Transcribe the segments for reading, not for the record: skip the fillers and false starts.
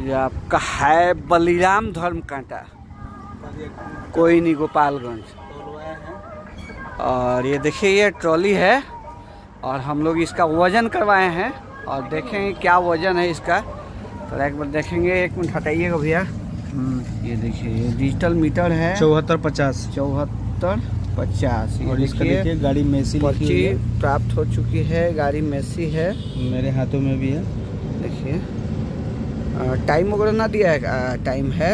ये आपका है बलिराम धर्म कांटा, कोई नहीं, गोपालगंज। और ये देखिए ये ट्रॉली है और हम लोग इसका वजन करवाए हैं और देखेंगे क्या वजन है इसका। तो एक बार देखेंगे, 1 मिनट हटाइएगा भैया। ये देखिए ये डिजिटल मीटर है 7450 और इसका देखिए गाड़ी मेसी पर्ची प्राप्त हो चुकी है, गाड़ी मेसी है, मेरे हाथों में भी है। देखिए टाइम वगैरह ना दिया है, टाइम है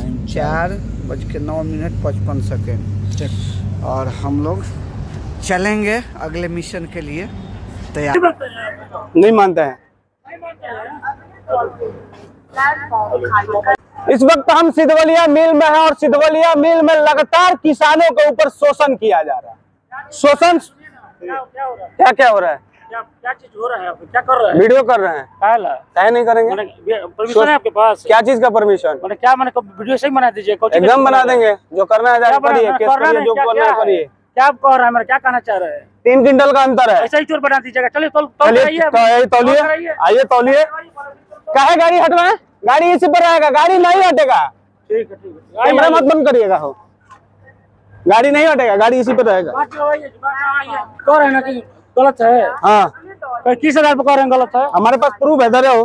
4:09:55। और हम लोग चलेंगे अगले मिशन के लिए तैयार। नहीं मानते हैं। इस वक्त हम सिद्धवलिया मिल में हैं और सिद्धवलिया मिल में लगातार किसानों के ऊपर शोषण किया जा रहा है। शोषण क्या हो रहा है? क्या चीज हो रहा है? क्या कर रहे हैं? वीडियो कर रहे हैं। काहे नहीं करेंगे? परमिशन है आपके पास? क्या चीज का परमिशन? क्या मैंने वीडियो सही बना दीजिए। एकदम बना देंगे, जो करना है करिए, केस करिए, जो करना है करिए। क्या आप कह रहे हैं? क्या कहना चाह रहे हैं? 3 क्विंटल का अंतर है। ऐसा ही चोर बना दीजिएगा। चलिए तौलिए, आइए तौलिए। काहे गाड़ी हटवाए? गाड़ी इसी पर रहेगा, गाड़ी नहीं हटेगा। ठीक है कैमरा मत बंद करिएगा। हो गाड़ी नहीं हटेगा, गाड़ी इसी पर रहेगा। कह रहे हैं ना कि गलत है। हाँ, किस आधार पर कह रहे हैं गलत है? हमारे पास प्रूफ है। धरे हो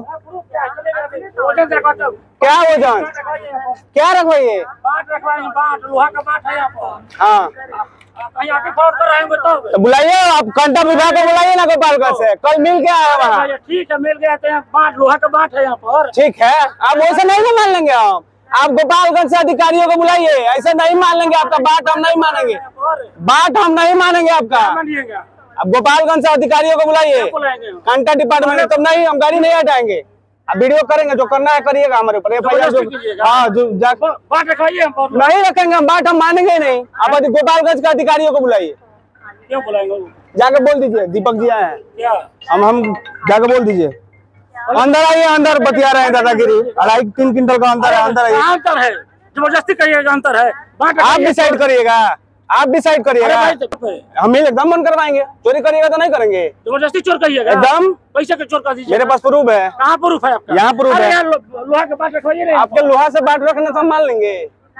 क्या वजन क्या रखवाइए? लोहा का बाट है यहाँ पर। हाँ कहीं आके फ्रॉड कर रहे हैं तो बुलाइए, आप कांटा विभाग को बुलाइए ना गोपालगंज से। कल मिल के आया वहाँ। ठीक है, मिल गया। तो यहाँ बाट, लोहा का बाट है यहाँ पर। ठीक है, आप वैसे नहीं मान लेंगे। आप गोपालगंज से अधिकारियों को बुलाइए, ऐसे नहीं मान लेंगे आपका बाट। हम नहीं मानेंगे बाट, हम नहीं मानेंगे आपका। अब गोपालगंज से अधिकारियों को बुलाइए, कांटा डिपार्टमेंट। तब नहीं, हम गाड़ी नहीं हटाएंगे। अब वीडियो करेंगे, जो करना है करिएगा। हमारे ऊपर हाँ बाट रखवाइए। नहीं रखेंगे हम बाट, हम मानेंगे नहीं। आप गोपालगंज के अधिकारियों को बुलाइए। क्यों बुलाएंगे? जाके बोल दीजिए, दीपक जी आए हैं। हम जाके बोल दीजिए। अंदर आइए, अंदर बतिया रहे हैं दादागिरी। 2.5-3 क्विंटल का अंतर है। अंतर है, जबरदस्ती करिएगा। अंतर है, आप डिसाइड करिएगा। आप डिसाइड करिएगा। हम एकदम बंद करवाएंगे। चोरी करिएगा तो नहीं करेंगे। जबरदस्ती चोर करिएगा एकदम। पैसे के चोर कर दीजिए। मेरे पास प्रूफ है। कहाँ प्रूफ है आपका? यहाँ प्रूफ है। लोहा के बाट रखवाइए। आपके लोहा से बाट रखने तो हम मान लेंगे।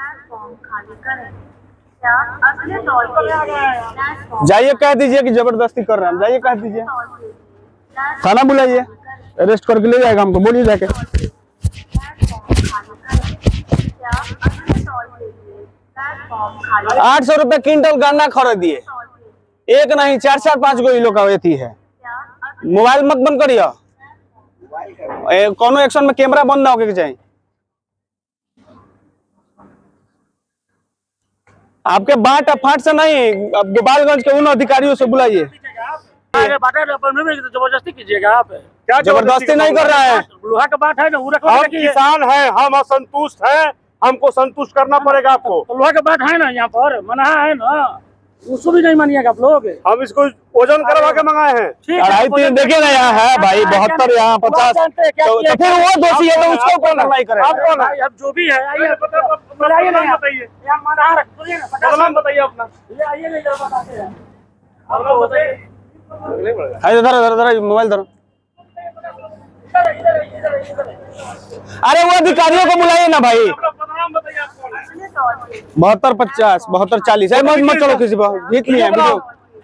जाइए कह दीजिए कि जबरदस्ती कर रहे हैं। जाइए कह दीजिए, थाना बुलाइए, अरेस्ट करके ले जाएगा हमको। बोलिए जाके। 800 रुपए क्विंटल गन्ना खरीदिए। एक नहीं, 4-5 गो किलो का वेती है। मोबाइल मत बंद करिए। कोनो एक्शन में कैमरा बंद ना होके चाहिए। आपके बाट फाट से नहीं, अब गोपालगंज के उन अधिकारियों से बुलाइए। जबरदस्ती कीजिएगा आप। क्या जबरदस्ती नहीं कर रहा है? लोहा का बाट है ना, हम किसान हैं, हम असंतुष्ट हैं, हमको संतुष्ट करना पड़ेगा आपको। तो लोहा का बाट है ना यहाँ पर, मना है ना, उसको भी नहीं मानिएगा आप लोग। हम इसको वजन करवा के मंगाए हैं। 2.5-3 देखिए ना, यहाँ है भाई 72, यहाँ 50। तो फिर वो दोषी है तो उसको कौन कार्रवाई करे? आप कौन है? अब जो भी है आइए, बताइए ना, बताइए बताइए अपना। आइए नहीं बताते हैं। धरो मोबाइल धरो। अरे वो अधिकारियों को बुलाइए ना भाई। 72-50, 72-40। मत चलो किसी पर, जीत लिया वीडियो।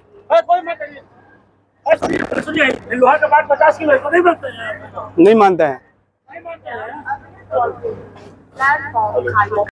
लोहा का बाट 50 किलो नहीं मानते हैं।